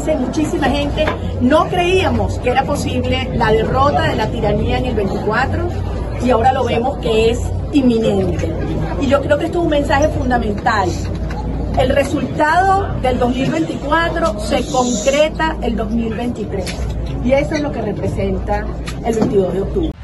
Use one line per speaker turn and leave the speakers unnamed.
dice muchísima gente, no creíamos que era posible la derrota de la tiranía en el 24 y ahora lo vemos que es inminente. Y yo creo que esto es un mensaje fundamental. El resultado del 2024 se concreta el 2023 y eso es lo que representa el 22 de octubre.